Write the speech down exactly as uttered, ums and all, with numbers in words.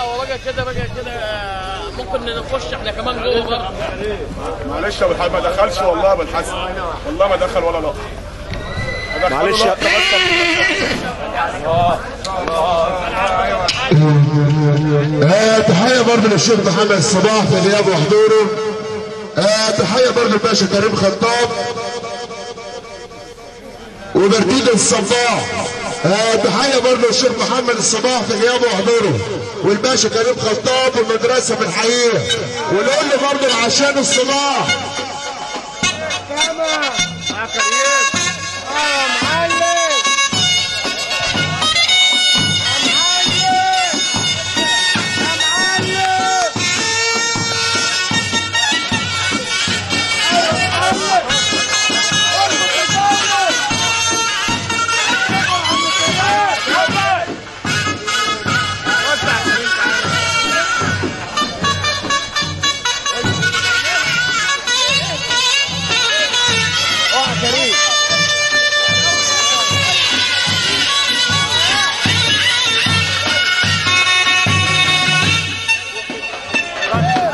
هو بقى كده بقى كده ممكن نخش احنا كمان جوه برضه. معلش يا ابو الحاج ما دخلش والله يا ابو الحسن، والله ما دخل ولا لقطه. معلش يا آه تحيه برضه للشيخ محمد الصباح في غيابه وحضوره. آه تحيه برضه للباشا كريم خطاب وبرتيد الصباح. آه تحيه برضه للشيخ محمد الصباح في غيابه وحضوره والباشا كريم خطاب والمدرسه في الحقيقه. ونقول له برضه عشان الصباح يا كريم اه معلم كريم